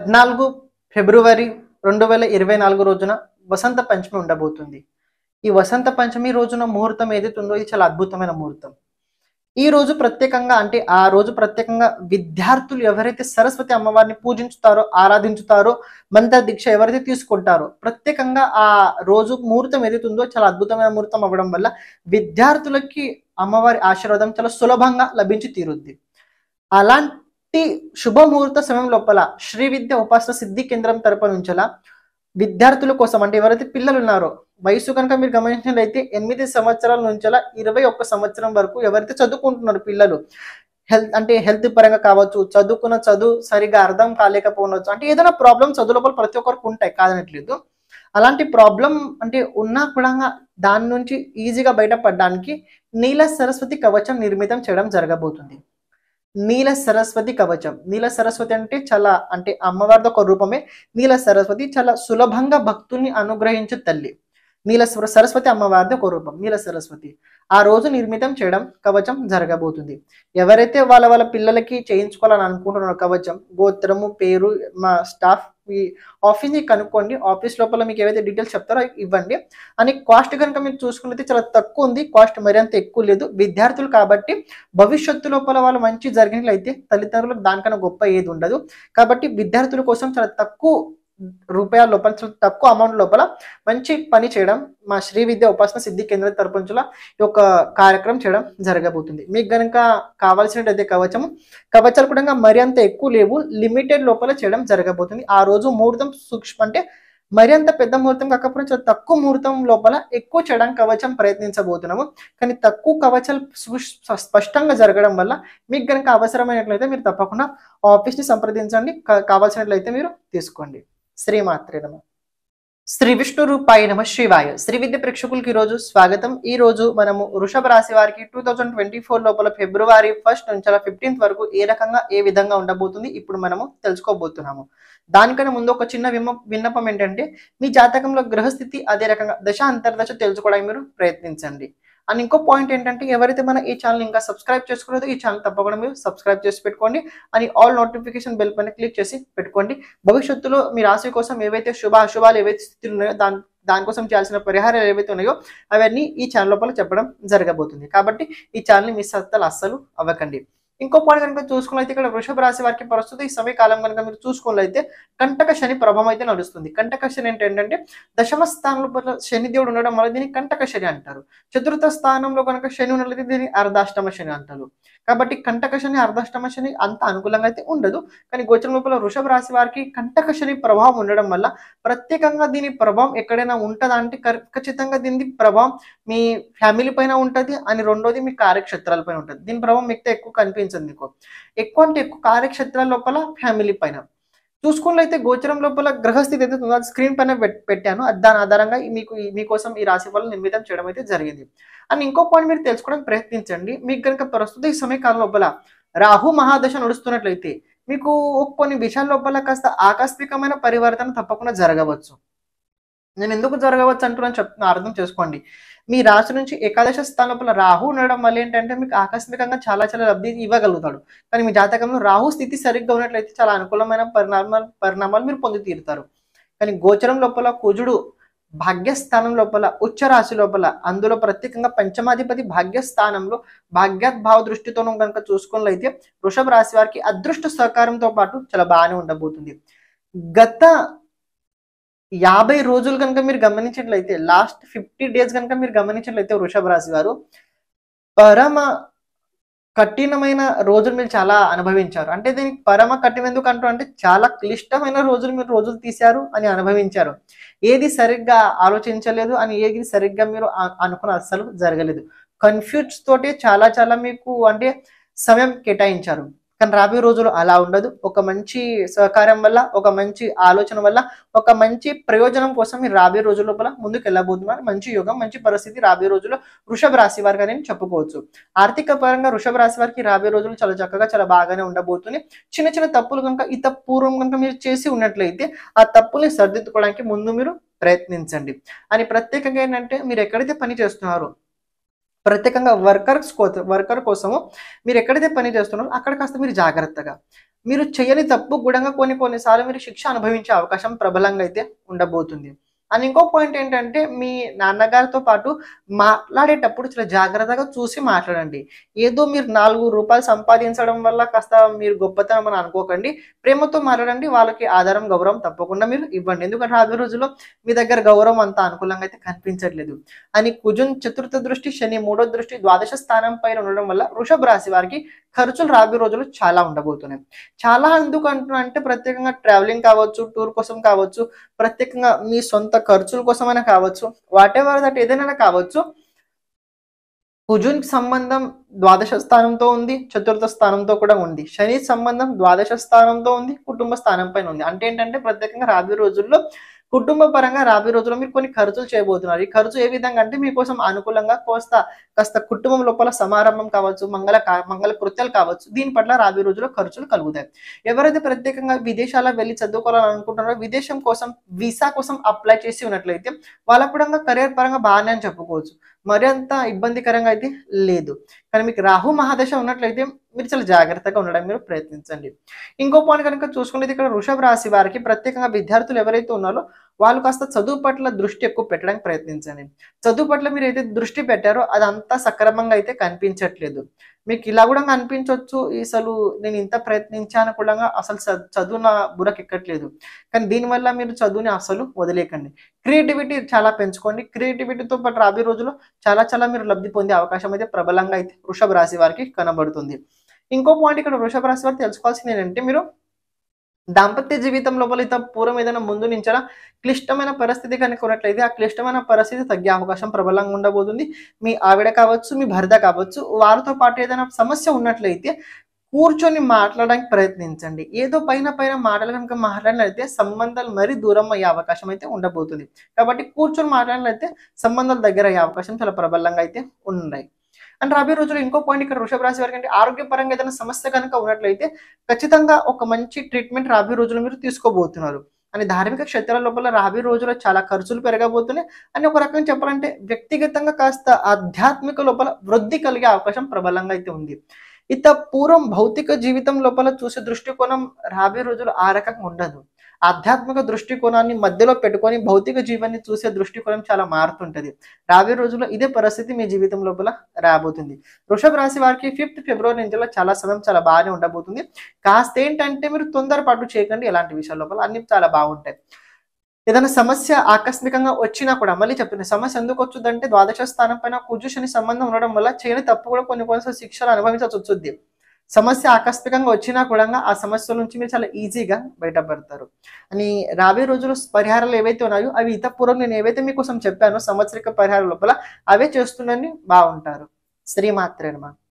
14 ఫిబ్రవరి 2024 రోజున వసంత పంచమి ఉండబోతుంది. ఈ వసంత పంచమి రోజున ముహూర్తం ఏదైతే ఉందో ఇది చాలా అద్భుతమైన ముహూర్తం. ఈ రోజు ప్రత్యేకంగా అంటే ఆ రోజు ప్రత్యేకంగా విద్యార్థులు ఎవరైతే సరస్వతి అమ్మవారిని పూజించుతారో, ఆరాధించుతారో, మంత్ర దీక్ష ఎవరైతే తీసుకుంటారో ప్రత్యేకంగా ఆ రోజు ముహూర్తం ఏదైతే ఉందో చాలా అద్భుతమైన ముహూర్తం అవ్వడం వల్ల విద్యార్థులకి అమ్మవారి ఆశీర్వాదం చాలా సులభంగా లభించి తీరుద్ది. అలాంటి శుభముహూర్త సమయం లోపల శ్రీ విద్య ఉపాసన సిద్ధి కేంద్రం తరపు నుంచలా విద్యార్థుల కోసం అంటే ఎవరైతే పిల్లలు ఉన్నారో వయసు కనుక మీరు గమనించినట్లయితే 8 సంవత్సరాల నుంచి 21 సంవత్సరం వరకు ఎవరైతే చదువుకుంటున్నారు పిల్లలు హెల్త్ పరంగా కావచ్చు, చదువుకున్న చదువు సరిగా అర్థం కాలేకపోవచ్చు, అంటే ఏదైనా ప్రాబ్లం చదువు లోపల ప్రతి ఒక్కరికి ఉంటాయి కాదనట్లేదు. అలాంటి ప్రాబ్లం అంటే ఉన్నా కూడా దాని నుంచి ఈజీగా బయటపడడానికి నీల సరస్వతి కవచం నిర్మితం చేయడం జరగబోతుంది. నీల సరస్వతి కవచం, నీల సరస్వతి అంటే చాలా అంటే అమ్మవారితో ఒక రూపమే. నీల సరస్వతి చాలా సులభంగా భక్తుల్ని అనుగ్రహించే తల్లి. నీల సరస్వతి అమ్మవారిది ఒక రూపం నీల సరస్వతి. ఆ రోజు నిర్మితం చేయడం కవచం జరగబోతుంది. ఎవరైతే వాళ్ళ పిల్లలకి చేయించుకోవాలని అనుకుంటున్నారో కవచం, గోత్రము, పేరు, మా స్టాఫ్ ఈ ఆఫీస్ని కనుక్కోండి. ఆఫీస్ లోపల మీకు ఏవైతే డీటెయిల్స్ చెప్తారో ఇవ్వండి. అని కాస్ట్ కనుక మీరు చూసుకున్నట్లయితే చాలా తక్కువ ఉంది, కాస్ట్ మరి అంత ఎక్కువ లేదు. విద్యార్థులు కాబట్టి భవిష్యత్తు లోపల వాళ్ళు మంచి జరిగినట్లయితే తల్లిదండ్రులకు దానికన్నా గొప్ప ఏది ఉండదు. కాబట్టి విద్యార్థుల కోసం చాలా తక్కువ రూపాయల లోపల, చాలా తక్కువ అమౌంట్ లోపల మంచి పని చేయడం మా శ్రీ విద్య ఉపాసన సిద్ధి కేంద్రం తరపు నుంచి ఈ యొక్క కార్యక్రమం చేయడం జరగబోతుంది. మీకు కనుక కావాల్సినట్టయితే కవచాలు కూడా మరి అంత ఎక్కువ లేవు, లిమిటెడ్ లోపల చేయడం జరగబోతుంది. ఆ రోజు ముహూర్తం సూక్ష్మ అంటే మరి అంత పెద్ద ముహూర్తం కాకపోతే చాలా తక్కువ ముహూర్తం లోపల ఎక్కువ చేయడానికి కవచం ప్రయత్నించబోతున్నాము. కానీ తక్కువ కవచాలు స్పష్టంగా జరగడం వల్ల మీకు కనుక అవసరమైనట్లయితే మీరు తప్పకుండా ఆఫీస్ని సంప్రదించండి, కావాల్సినట్లయితే మీరు తీసుకోండి. శ్రీమాత్రే నమః. శ్రీ విష్ణు రూపాయ నమ శివాయ. శ్రీ విద్య ప్రేక్షకులకి ఈరోజు స్వాగతం. ఈ రోజు మనము వృషభ రాశి వారికి 2024 లోపల ఫిబ్రవరి 1 నుంచి 15 వరకు ఏ రకంగా ఏ విధంగా ఉండబోతుంది ఇప్పుడు మనము తెలుసుకోబోతున్నాము. దానికన్నా ముందు ఒక చిన్న విన్నపం ఏంటంటే మీ జాతకంలో గ్రహస్థితి అదే రకంగా దశ అంతర్దశ తెలుసుకోవడానికి మీరు ప్రయత్నించండి. అండ్ ఇంకో పాయింట్ ఏంటంటే ఎవరైతే మన ఈ ఛానల్ ఇంకా సబ్స్క్రైబ్ చేసుకోలేదో ఈ ఛానల్ తప్పకుండా మీరు సబ్స్క్రైబ్ చేసి పెట్టుకోండి. అని ఆల్ నోటిఫికేషన్ బెల్ పైన క్లిక్ చేసి పెట్టుకోండి. భవిష్యత్తులో మీ రాశి కోసం ఏవైతే అశుభాలు ఏవైతే స్థితులు ఉన్నాయో దానికోసం చేయాల్సిన పరిహారాలు ఏవైతే ఉన్నాయో అవన్నీ ఈ ఛానల్ లోపల చెప్పడం జరగబోతుంది. కాబట్టి ఈ ఛానల్ని మిస్ అస్సలు అవ్వకండి. ఇంకో పాయింట్ కనుక చూసుకున్నైతే ఇక్కడ వృషభ రాశి వారికి ప్రస్తుతం ఈ సమయకాలం కనుక మీరు చూసుకున్నట్లయితే కంటక శని ప్రభావం అయితే నడుస్తుంది. కంటక శని ఏంటంటే దశమ స్థానంలో శని దేవుడు ఉండడం వల్ల దీన్ని కంటక శని అంటారు. చతుర్థ స్థానంలో కనుక శని ఉన్నట్లయితే దీన్ని అర్ధాష్టమ శని అంటారు. కాబట్టి కంటక శని అర్ధాష్టమ శని అంత అనుకూలంగా అయితే ఉండదు. కానీ గోచరం లోపల వృషభ రాశి వారికి కంటక శని ప్రభావం ఉండడం వల్ల ప్రత్యేకంగా దీని ప్రభావం ఎక్కడైనా ఉంటుందా అంటే ఖచ్చితంగా దీని ప్రభావం మీ ఫ్యామిలీ పైన ఉంటుంది. అని రెండోది మీ కార్యక్షేత్రాల పైన ఉంటుంది. దీని ప్రభావం మీకు ఎక్కువ కనిపించదు. మీకు ఎక్కువ అంటే ఎక్కువ కార్యక్షేత్రాల లోపల ఫ్యామిలీ పైన చూసుకున్నట్లయితే గోచరం లోపల గ్రహస్థితి అయితే స్క్రీన్ పైన పెట్టాను. దాని ఆధారంగా మీకోసం ఈ రాశి ఫలం నిర్మితం చేయడం అయితే జరిగింది. అని ఇంకో పాయింట్ మీరు తెలుసుకోవడానికి ప్రయత్నించండి. మీకు కనుక ప్రస్తుత ఈ సమయకాలం లోపల రాహు మహాదశ నడుస్తున్నట్లయితే మీకు కొన్ని విషయాల లోపల కాస్త ఆకస్మికమైన పరివర్తన తప్పకుండా జరగవచ్చు. నేను ఎందుకు జరగవచ్చు అంటున్నాను చెప్తున్నా, అర్థం చేసుకోండి. మీ రాశి నుంచి ఏకాదశ స్థానం లోపల రాహు ఉండడం వల్ల ఏంటంటే మీకు ఆకస్మికంగా చాలా లబ్ధి ఇవ్వగలుగుతాడు. కానీ మీ జాతకంలో రాహు స్థితి సరిగ్గా ఉన్నట్లయితే చాలా అనుకూలమైన పరిణామాలు మీరు పొంది తీరుతారు. కానీ గోచరం లోపల కుజుడు భాగ్యస్థానం లోపల ఉచ్చ రాశి లోపల అందులో ప్రత్యేకంగా పంచమాధిపతి భాగ్యస్థానంలో భాగ్యాద్భావ దృష్టితోనూ కనుక చూసుకున్నట్లయితే వృషభ రాశి వారికి అదృష్ట సహకారంతో పాటు చాలా బాగానే ఉండబోతుంది. గత 50 రోజులు కనుక మీరు గమనించినట్లయితే లాస్ట్ 50 డేస్ కనుక మీరు గమనించినట్లయితే వృషభ రాశి వారు పరమ కఠినమైన రోజులు మీరు చాలా అనుభవించారు. అంటే దీనికి పరమ కఠినం ఎందుకు అంటారు అంటే చాలా క్లిష్టమైన రోజులు తీశారు అని అనుభవించారు. ఏది సరిగ్గా ఆలోచించలేదు అని ఏది సరిగ్గా మీరు అనుకున్న అస్సలు జరగలేదు. కన్ఫ్యూజ్ తోటి చాలా మీకు అంటే సమయం కేటాయించారు. కానీ రాబోయే రోజులు అలా ఉండదు. ఒక మంచి సహకారం వల్ల, ఒక మంచి ఆలోచన వల్ల, ఒక మంచి ప్రయోజనం కోసం మీరు రాబోయే రోజుల లోపల ముందుకు వెళ్ళబోతున్నారు. మంచి యోగం, మంచి పరిస్థితి రాబోయే రోజుల్లో వృషభ రాశి వారికి నేను చెప్పుకోవచ్చు. ఆర్థిక పరంగా వృషభ రాశి వారికి రాబోయే రోజులు చాలా చక్కగా చాలా బాగానే ఉండబోతుంది. చిన్న తప్పులు కనుక పూర్వం కనుక మీరు చేసి ఉన్నట్లయితే ఆ తప్పుల్ని సరిదిద్దుకోవడానికి ముందు మీరు ప్రయత్నించండి. అని ప్రత్యేకంగా ఏంటంటే మీరు ఎక్కడైతే పని చేస్తున్నారో ప్రత్యేకంగా వర్కర్ కోసము మీరు ఎక్కడైతే పని చేస్తున్నారో అక్కడ కాస్త మీరు జాగ్రత్తగా మీరు చేయని తప్పు గుడంగా కొన్నిసార్లు మీరు శిక్ష అనుభవించే అవకాశం ప్రబలంగా అయితే ఉండబోతుంది. అండ్ ఇంకో పాయింట్ ఏంటంటే, మీ నాన్నగారితో పాటు మాట్లాడేటప్పుడు చాలా జాగ్రత్తగా చూసి మాట్లాడండి. ఏదో మీరు రూ. 4 సంపాదించడం వల్ల కాస్త మీరు గొప్పతనం అని అనుకోకండి. ప్రేమతో మాట్లాడండి. వాళ్ళకి ఆదరం, గౌరవం తప్పకుండా మీరు ఇవ్వండి. ఎందుకంటే రాబోయే రోజుల్లో మీ దగ్గర గౌరవం అంత అనుకూలంగా అయితే కనిపించట్లేదు. అని కుజున్ చతుర్థ దృష్టి, శని మూడో దృష్టి ద్వాదశ స్థానం పైన ఉండడం వల్ల వృషభ రాశి వారికి ఖర్చులు రాబోయే రోజులు చాలా ఉండబోతున్నాయి. చాలా ఎందుకు అంటున్నా అంటే, ప్రత్యేకంగా ట్రావెలింగ్ కావచ్చు, టూర్ కోసం కావచ్చు, ప్రత్యేకంగా మీ సొంత ఖర్చుల కోసమైనా కావచ్చు, వాటెవర్ దట్ ఏదైనా కావచ్చు. కుజునికి సంబంధం ద్వాదశ స్థానంతో ఉంది, చతుర్థ స్థానంతో కూడా ఉంది. శని సంబంధం ద్వాదశ స్థానంతో ఉంది, కుటుంబ స్థానం పైన ఉంది. అంటే ఏంటంటే, ప్రత్యేకంగా రాబోయే రోజుల్లో కుటుంబ పరంగా రాబోయే రోజుల్లో మీరు కొన్ని ఖర్చులు చేయబోతున్నారు. ఈ ఖర్చు ఏ విధంగా అంటే, మీకోసం అనుకూలంగా కాస్త కుటుంబం లోపల సమారంభం కావచ్చు, మంగళ కృత్యాలు కావచ్చు, దీని పట్ల రాబోయే రోజుల్లో ఖర్చులు కలుగుతాయి. ఎవరైతే ప్రత్యేకంగా విదేశాల్లో వెళ్ళి చదువుకోవాలని అనుకుంటున్నారో, విదేశం కోసం వీసా కోసం అప్లై చేసి ఉన్నట్లయితే వాళ్ళకు కూడా కెరీర్ పరంగా బాగానే అని చెప్పుకోవచ్చు. మరి అంత ఇబ్బందికరంగా అయితే లేదు. కానీ మీకు రాహు మహాదశ ఉన్నట్లయితే మీరు చాలా జాగ్రత్తగా ఉండడానికి మీరు ప్రయత్నించండి. ఇంకో పాయింట్ కనుక చూసుకునేది, ఇక్కడ వృషభ రాశి వారికి ప్రత్యేకంగా విద్యార్థులు ఎవరైతే ఉన్నారో వాళ్ళు కాస్త చదువు పట్ల దృష్టి ఎక్కువ పెట్టడానికి ప్రయత్నించండి. చదువు పట్ల మీరు అయితే దృష్టి పెట్టారో అదంతా సక్రమంగా అయితే కనిపించట్లేదు. మీకు ఇలా కూడా అనిపించవచ్చు, అసలు నేను ఇంత ప్రయత్నించాను కూడా అసలు చదువు నా బుర్రకు ఎక్కట్లేదు. కానీ దీనివల్ల మీరు చదువుని అసలు వదిలేకండి. క్రియేటివిటీ చాలా పెంచుకోండి. క్రియేటివిటీతో పాటు రాబోయే రోజుల్లో చాలా మీరు లబ్ధి పొందే అవకాశం అయితే ప్రబలంగా అయితే వృషభ రాశి వారికి కనబడుతుంది. ఇంకో పాయింట్ ఇక్కడ వృషభ రాశి వారు తెలుసుకోవాల్సింది ఏంటంటే, మీరు దాంపత్య జీవితం లోపల పూర్వం ఏదైనా ముందు నుంచా క్లిష్టమైన పరిస్థితి కనుక ఉన్నట్లయితే, ఆ క్లిష్టమైన పరిస్థితి తగ్గే అవకాశం ప్రబలంగా ఉండబోతుంది. మీ ఆవిడ కావచ్చు, మీ భర్త కావచ్చు, వారితో పాటు ఏదైనా సమస్య ఉన్నట్లయితే కూర్చొని మాట్లాడడానికి ప్రయత్నించండి. ఏదో పైన మాటలు కనుక మాట్లాడినట్లయితే సంబంధాలు మరీ దూరం అయ్యే అవకాశం అయితే ఉండబోతుంది. కాబట్టి కూర్చొని మాట్లాడినట్లయితే సంబంధాలు దగ్గర అయ్యే అవకాశం చాలా ప్రబలంగా అయితే ఉన్నాయి. అండ్ రాబోయే రోజుల్లో ఇంకో పాయింట్ ఇక్కడ వృషభ రాశి వారికి అంటే, ఆరోగ్యపరంగా ఏదైనా సమస్య కనుక ఉన్నట్లయితే ఖచ్చితంగా ఒక మంచి ట్రీట్మెంట్ రాబోయే రోజుల్లో మీరు తీసుకోబోతున్నారు. అని ధార్మిక క్షేత్రాల లోపల రాబోయే రోజుల్లో చాలా ఖర్చులు పెరగబోతున్నాయి. అని ఒక రకంగా చెప్పాలంటే, వ్యక్తిగతంగా కాస్త ఆధ్యాత్మిక లోపల వృద్ధి కలిగే అవకాశం ప్రబలంగా అయితే ఉంది. పూర్వం భౌతిక జీవితం లోపల చూసే దృష్టికోణం రాబోయే రోజులు ఆ రకంగా ఉండదు. ఆధ్యాత్మిక దృష్టికోణాన్ని మధ్యలో పెట్టుకొని భౌతిక జీవాన్ని చూసే దృష్టికోణం చాలా మారుతుంటది. రాబోయే రోజుల్లో ఇదే పరిస్థితి మీ జీవితం లోపల రాబోతుంది. వృషభ రాశి వారికి 5th ఫిబ్రవరి నుంచి చాలా సమయం చాలా బాగానే ఉండబోతుంది. కాస్త ఏంటంటే, మీరు తొందరపాటు చేయకండి. ఎలాంటి విషయాల లోపల అన్ని చాలా బాగుంటాయి. ఏదైనా సమస్య ఆకస్మికంగా వచ్చినా కూడా, మళ్ళీ చెప్తుంది, సమస్య ఎందుకు వచ్చుద్దంటే, ద్వాదశ స్థానం పైన కుజు శని సంబంధం ఉండడం వల్ల చేయని తప్పు కూడా కొన్నిసార్లు శిక్షలు అనుభవించాల్సి వచ్చుద్ది. సమస్య ఆకస్మికంగా వచ్చినా కూడా ఆ సమస్యల నుంచి మీరు చాలా ఈజీగా బయటపడతారు. అని రాబోయే రోజుల్లో పరిహారాలు ఏవైతే ఉన్నాయో అవి పూర్వం నేను ఏవైతే మీకోసం చెప్పానో సంవత్సరిక పరిహారాల లోపల అవే చేస్తుండని బాగుంటారు. శ్రీమాత్రే నమః.